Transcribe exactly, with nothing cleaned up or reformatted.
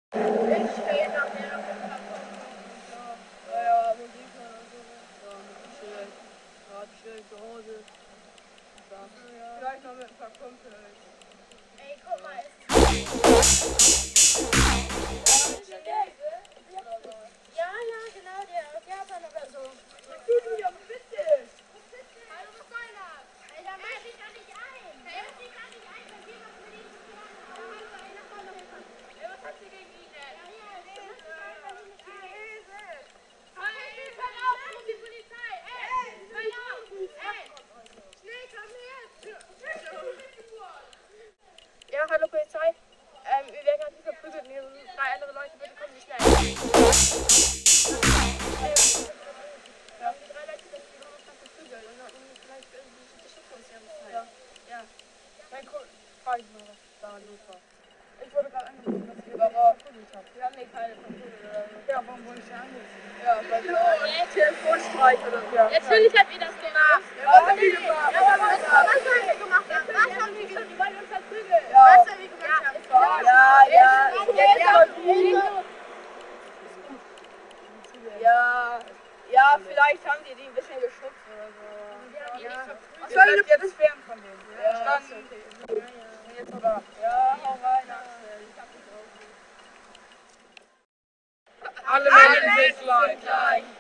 Ich stehe nachher auf dem Balkon. Ja, ja, Musik hören und so. Ja, mit chillen. Ja, chillen zu Hause. Ja. Vielleicht noch mit ein paar Kumpels. Ey, guck mal, es ist... Ja, ja, genau, der aus Japan oder so. Du, du, ja, bitte! Hallo, was soll das? Ey, da mach ich doch nicht ein. Hey, ich kann nicht ein, wenn wir was mit ihm zu tun haben. Ja, hallo, ey, nach vorne helfen. Ey, was hast du gegen ihn denn? Ja, ja, ey, das ist einfach nicht Hilfe. Ey, hör auf, wo ist die Polizei? Ey, hör auf. Ey, schnell, komm her. Ja, hallo Polizei. Ähm, wir werden gerade verprügelt und hier sind drei andere Leute, bitte kommen Sie schnell. Ähm, ja, die drei Leute sind die uns verprügelt und dann vielleicht irgendwie die Geschichte uns hier mitteilen. Ja. Ja. Nein, guck, frag ich mal, was da los war. Ich wurde gerade angerufen, dass ihr verprügelt habt. Wir haben hier keine verprügelt oder so. Ja, warum wurde ich denn angerufen? Ja, weil wir Telefonstreich oder so. Ja, Natürlich habt ihr das gemacht. Ja, was haben wir gemacht? Ja, aber was, was haben wir gemacht? Was haben wir gemacht? Die wollen uns verprügeln. Ja. Was haben wir gemacht? Ja, ja, ja, ja, ja, vielleicht haben die die ein bisschen geschubst oder so. Ja, was soll denn jetzt werden von denen? Ja, dann, okay. Jetzt oder? Ja, hau rein, Axel. Alle Menschen sind gleich.